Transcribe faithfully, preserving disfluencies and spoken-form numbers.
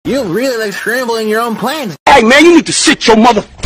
You really like scrambling your own plans. Hey man, you need to sit your mother